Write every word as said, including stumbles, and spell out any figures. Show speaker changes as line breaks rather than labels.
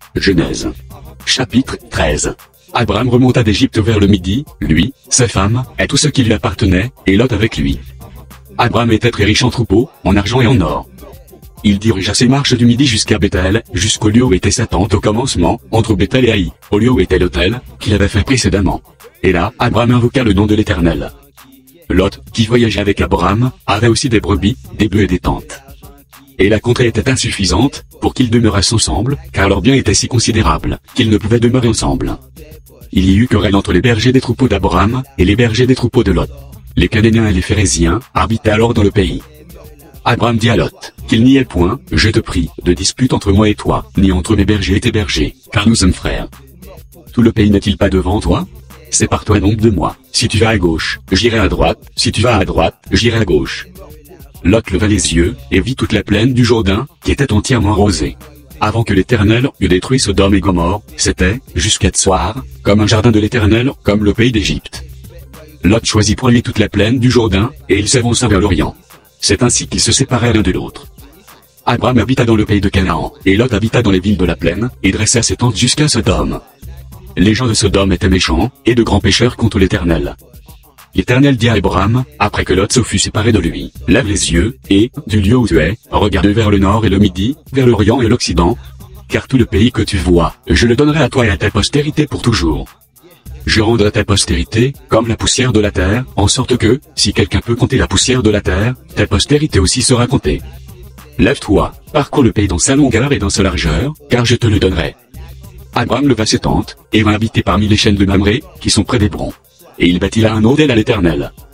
Genèse. Chapitre treize. Abraham remonta d'Égypte vers le midi, lui, sa femme, et tout ce qui lui appartenait, et Lot avec lui. Abraham était très riche en troupeaux, en argent et en or. Il dirigea ses marches du midi jusqu'à Béthel, jusqu'au lieu où était sa tente au commencement, entre Béthel et Haï, au lieu où était l'autel, qu'il avait fait précédemment. Et là, Abraham invoqua le nom de l'Éternel. Lot, qui voyageait avec Abraham, avait aussi des brebis, des bœufs et des tentes. Et la contrée était insuffisante, pour qu'ils demeurassent ensemble, car leurs biens étaient si considérables, qu'ils ne pouvaient demeurer ensemble. Il y eut querelle entre les bergers des troupeaux d'Abraham, et les bergers des troupeaux de Lot. Les Cananéens et les Phéréziens, habitaient alors dans le pays. Abraham dit à Lot, qu'il n'y ait point, je te prie, de dispute entre moi et toi, ni entre mes bergers et tes bergers, car nous sommes frères. Tout le pays n'est-il pas devant toi? Sépare-toi donc de moi. Si tu vas à gauche, j'irai à droite, si tu vas à droite, j'irai à gauche. Lot leva les yeux, et vit toute la plaine du Jourdain, qui était entièrement rosée. Avant que l'Éternel eût détruit Sodome et Gomorrhe, c'était, jusqu'à Tsoar, comme un jardin de l'Éternel, comme le pays d'Égypte. Lot choisit pour lui toute la plaine du Jourdain, et il s'avança vers l'Orient. C'est ainsi qu'ils se séparaient l'un de l'autre. Abraham habita dans le pays de Canaan, et Lot habita dans les villes de la plaine, et dressa ses tentes jusqu'à Sodome. Les gens de Sodome étaient méchants, et de grands pécheurs contre l'Éternel. L'Éternel dit à Abraham, après que Lot se fut séparé de lui, lève les yeux, et, du lieu où tu es, regarde vers le nord et le midi, vers l'Orient et l'Occident, car tout le pays que tu vois, je le donnerai à toi et à ta postérité pour toujours. Je rendrai ta postérité, comme la poussière de la terre, en sorte que, si quelqu'un peut compter la poussière de la terre, ta postérité aussi sera comptée. Lève-toi, parcours le pays dans sa longueur et dans sa largeur, car je te le donnerai. Abraham leva ses tentes, et vint habiter parmi les chênes de Mamré, qui sont près d'Hébron. Et il bâtit là un autel à l'Éternel.